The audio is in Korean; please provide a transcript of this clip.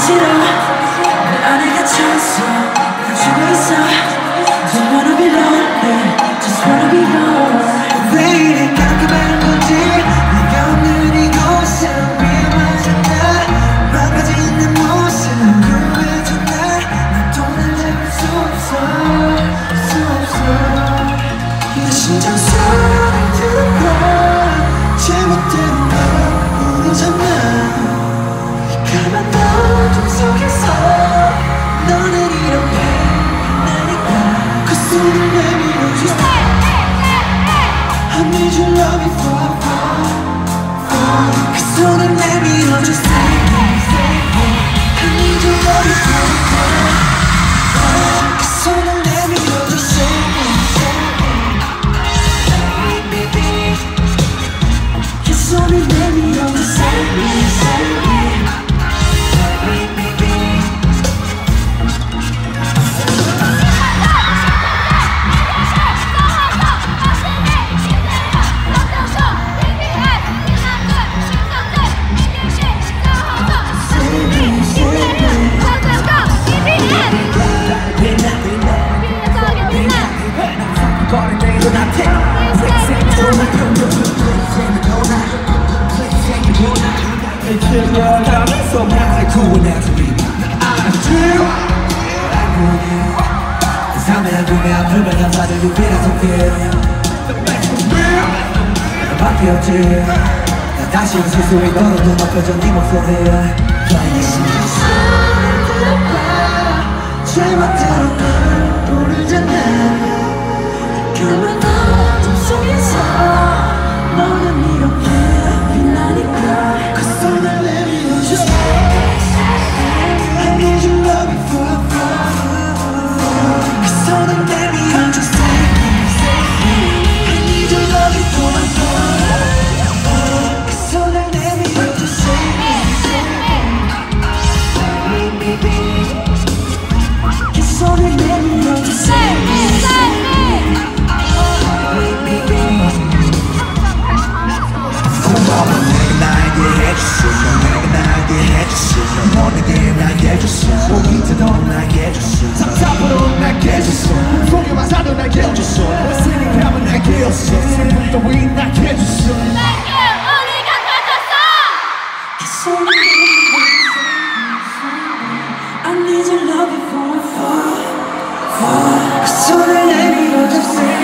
싫어 내 안에 갇혀있어 가지고 있어 Don't wanna be lonely Just wanna be yours 왜 이리 깜깜한 건지 네가 없는 이곳은 위험하잖아 망가진 내 모습 구해줘 날 돈을 잡을 수 없어 내 심장 소리를 들어봐 제멋대로 날 부르잖아 가만 어둠 속에서 너는 이렇게 나니까 그 손을 내밀어줘 I need your love before I fall 그 손을 내밀어줘 Save me, save me I need your love before I fall 그 손을 내밀어줘 Save me, save me 그 손을 내밀어줘 Save me, save me 밖에 없지 나 다시 웃을 수 있도록 눈앞에져 네 목소리에 내 심장 소리를 들어봐 제멋대로 널 부르잖아 까만 어둠 속에서 너는 이렇게 빛나니까 그 손을 내밀어줘 I need your love before I fall 그 손을 내밀어줘 Save me, save me I need your love before I fall 그 손을 내밀어줘 Save me, save me 그 손을 내밀어줘 Save me, save me 고마워 내가 나에게 해줬어 내가 나에게 해줬어 너 내게 나에게 해줬어 오기 전에 나에게 해줬어 답답으로 나에게 해줬어 소리만 사도 나에게 해줬어 쓰니까면 나에게 해줬어 슬픔도 위 나에게 해줬어 나에게 우리가 돼줬어 그 손을 I need your love before I fall 그 손을 내밀어줘